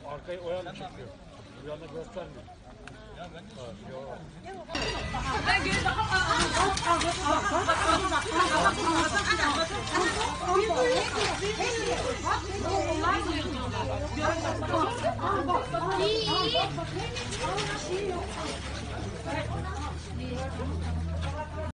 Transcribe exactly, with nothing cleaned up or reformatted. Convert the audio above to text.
Arkayı o yana çekiyor. Bu yana göstermiyor. Ya ben de İyi iyi.